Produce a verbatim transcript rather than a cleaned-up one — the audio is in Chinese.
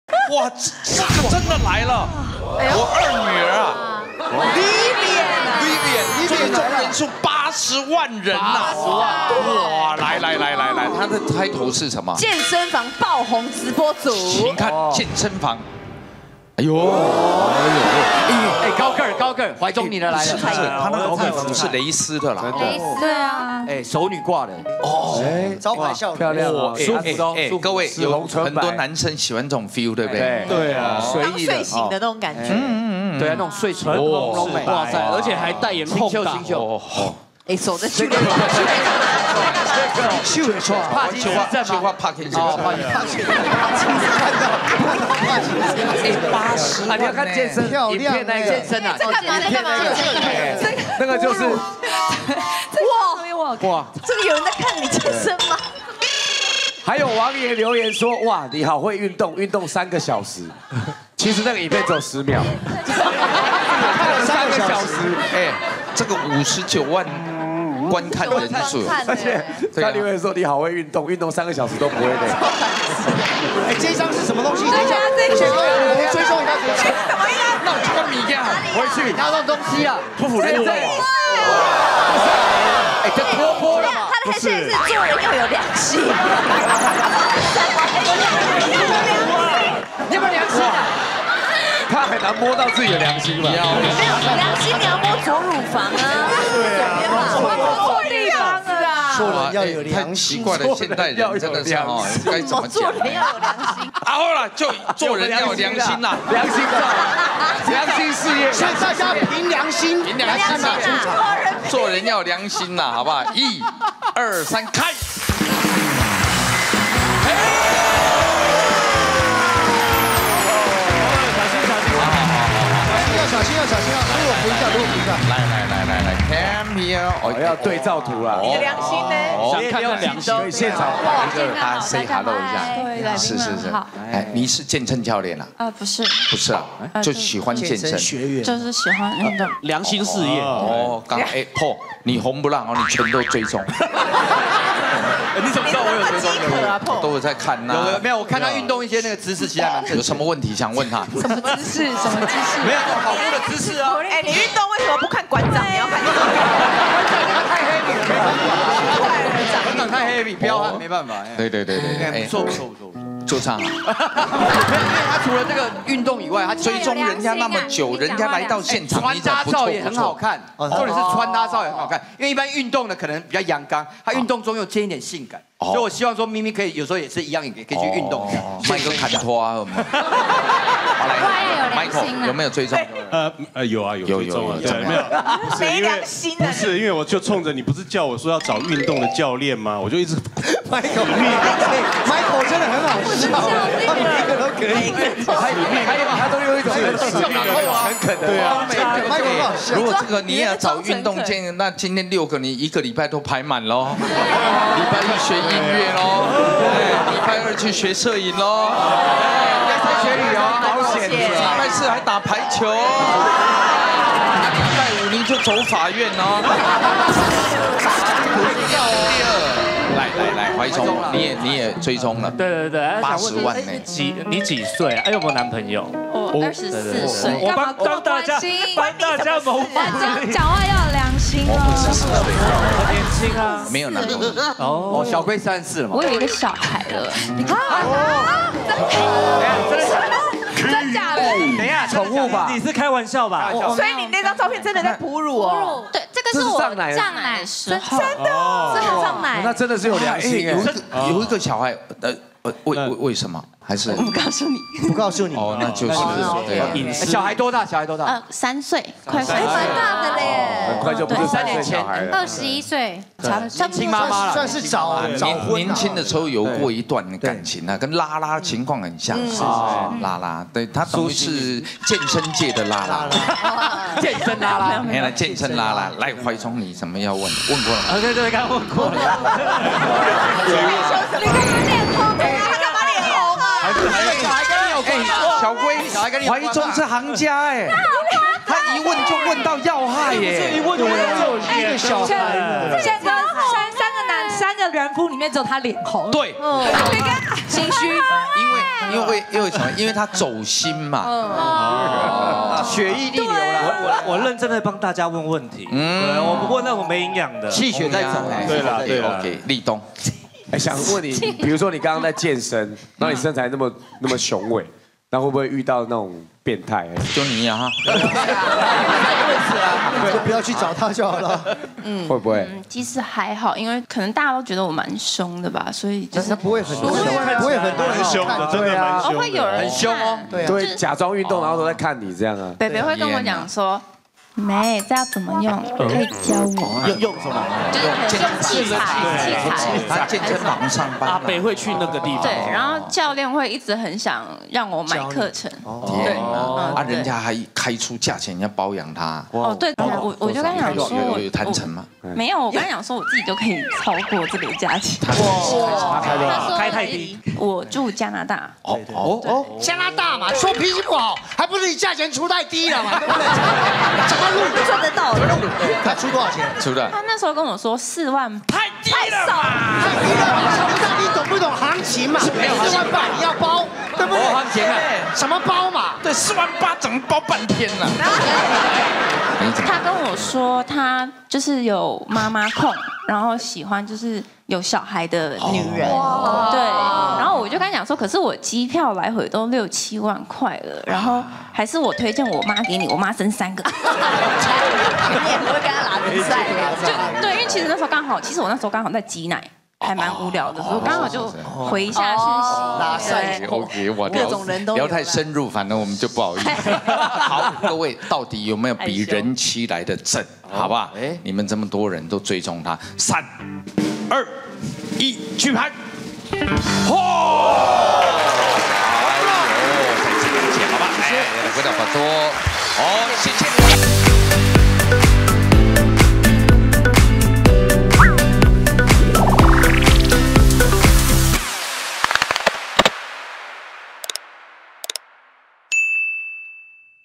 哇，这个真的来了！我二女儿啊 ，Vivian，Vivian， 最终人数八十万人呐！哇，来来来来来，她的开头是什么？ 健身房爆红直播主， 请看健身房。哎呦， 哎，高个儿高个儿，怀中你的来了， 是她那个衣服是蕾丝的啦， 蕾丝对啊， 哎，熟女挂的， 哦， 招牌笑漂亮，舒服的， 哎，各位有很多男生喜欢这种 feel， 对不对？ 对啊，随意的， 睡醒的那种感觉， 嗯嗯嗯，对啊，那种睡醒的朦胧美， 哇塞，而且还带眼新秀新秀， 哎，手在秀。 秀错，帕金森症吗？ 帕金森， 帕金森，帕金森，哎，八十，啊，你要看健身影片那个健身啊， 在干嘛？在干嘛？ 那个就是， 哇哇，这个有人在看你健身吗？ 还有网友留言说，哇，你好会运动，运动三个小时，其实那个影片只有十秒，看了三个小时， 哎，这个五十九万。观看人数， 而且他留言说你好会运动，运动三个小时都不会累。 哎，这一张是什么东西？等一下，这一张我们追踪一下，追踪。 什么呀？ 那我就跟你一样， 回去拿这种东西啊， 匍匐人在。 哎，这脱脱了嘛？ 他的现在是做人要有良心。 你有没有良心啊？他很难摸到自己的良心吧？ 没有良心，你要摸左乳房啊。对啊，错地方了啊。 做人要有良心。 奇怪了，现代人真的是哦，该怎么讲？ 做人要有良心。 啊，好了，就做人要有良心啦， 良心照，良心事业， 向大家凭良心， 凭良心啦，做人要有良心啦，好不好？一、二、三，开！ 小心啊，小心啊！如果扶一下，如果扶一下。 来来来来来 ，Come here， 哦，要对照图啦。 你的良心呢？ 想看看良心， 可以现场一个他 say hello 一下。 对， 是是是。哎，你是健身教练啊？ 呃，不是， 不是啊，就喜欢健身学员， 就是喜欢运动。 良心事业。 哦，刚哎破，你红不让哦，你全都追踪。 你怎么知道我有追踪的？ 都有在看呐。 有没有？我看他运动一些那个姿势，其实还蛮正。 有什么问题想问他？ 什么姿势？什么姿势？ 没有跑步的姿势啊。 哎，你运动为什么不看馆长？你要看馆长太 heavy 了，没办法。馆长太 heavy， 彪悍没办法。 对对对对， 哎，不错不错不错。 就唱啊！ 因为他除了这个运动以外，他追踪人家那么久，人家来到现场， 穿搭照也很好看，或者是穿搭照也很好看。因为一般运动的可能比较阳刚，他运动中又兼一点性感，所以我希望说咪咪可以有时候也是一样，也可以去运动一下。 麦克坎托啊，好来 ，Michael 有没有追踪？ 呃呃有啊有有有有， 对没有？不是因为不是因为我就冲着你不是叫我说要找运动的教练吗？我就一直 Michael Michael 真的很好笑，他每一个都可以， 还有他都用一种很诚恳的，对啊 ，Michael 很好笑。 如果这个你也要找运动健身，那今天六个你一个礼拜都排满喽。礼拜一学音乐喽，礼拜二去学摄影喽， 在学旅游保险， 礼拜四还打排球，礼拜五你就走法院哦。第二。来来来，怀聪，你也你也追踪了， 对对对， 八十万呢？ 几你几岁啊？哎，有没有男朋友？ 我二十四岁， 我帮帮大家帮大家谋福利， 讲话要有良心哦。 四十岁， 我年轻啊， 没有男朋友哦，小龟三十四了嘛。 我有一个小孩了，你看， 真的真假的？ 等一下，宠物吧？ 你是开玩笑吧？ 所以你那张照片真的在哺乳哦？ 对，这个是我胀奶的时候， 真的，真的胀奶。 那真的是有良心有一个有一个小孩，呃呃，为为为什么？还是我不告诉你， 不告诉你哦，那就是对啊。 小孩多大？小孩多大？ 呃，三岁，快三岁， 蛮大的嘞。 很快就不是三年前二十一岁，差年轻妈妈了， 算是早早婚。 年轻的时候有过一段感情啊，跟拉拉情况很像，是拉拉，对他等于是健身界的拉拉， 健身拉拉， 原来健身拉拉。来，怀聪，你什么要问？问过了吗？ 对对，刚问过了。 你看他脸红啊，他干嘛脸红啊？ 小孩跟你有关， 小龟， 小孩跟你有关， 怀聪是行家哎，他一问就问到要害耶， 一问就问到一个小孩。 现在三三个男三个人夫里面只有他脸红， 对， 心虚， 因为因为因为什么？因为他走心嘛。 啊，血液逆流了。 我我认真的帮大家问问题，嗯，我不问那种没营养的， 气血在走。 对了对了 ，OK， 立冬。 哎，想问你，比如说你刚刚在健身，然后你身材那么那么雄伟，那会不会遇到那种变态？ 就你呀哈。 就不要去找他就好了。 嗯，会不会？ 嗯，其实还好，因为可能大家都觉得我蛮凶的吧，所以就是不会很多人，不会很多人凶的，真的蛮凶的。 会有人很凶哦，对对，假装运动，然后都在看你这样啊。 北北会跟我讲说。没，这要怎么用？可以教我。 用用什么？ 就是用器材，器材。 他健身房上班。 阿北会去那个地方。 对，然后教练会一直很想让我买课程。 天哪！啊，人家还开出价钱要包养他。 哦，对，我我就跟他讲说， 有有谈成吗？ 没有，我跟他讲说我自己就可以超过这个价钱。 哇， 开的开太低。 我住加拿大。 哦哦哦，加拿大嘛，说脾气不好，还不是你价钱出太低了嘛，对不对？怎么录赚得到？ 他出多少钱？ 出的。 他那时候跟我说四万， 太低了少， 太低了嘛！不是你懂不懂行情嘛？四万八你要包，对不对？ 行情啊， 什么包嘛？ 对，四万八怎么包半天呢？ 他跟我说他就是有妈妈控，然后喜欢就是有小孩的女人，对。然后我就跟他讲说，可是我机票来回都六七万块了，然后还是我推荐我妈给你，我妈生三个。 你也不会跟他拉比赛就对，因为其实那时候刚好，其实我那时候刚好在挤奶。还蛮无聊的，所以我刚好就回一下讯息。 拉赛 OK， 我各种人都聊太深入，反正我们就不好意思。好，各位到底有没有比人妻来的正？好不好？你们这么多人都追踪他，三、二、一，举牌。嚯！哎呦，再次感谢，好吧？哎，回到法桌。好，谢谢。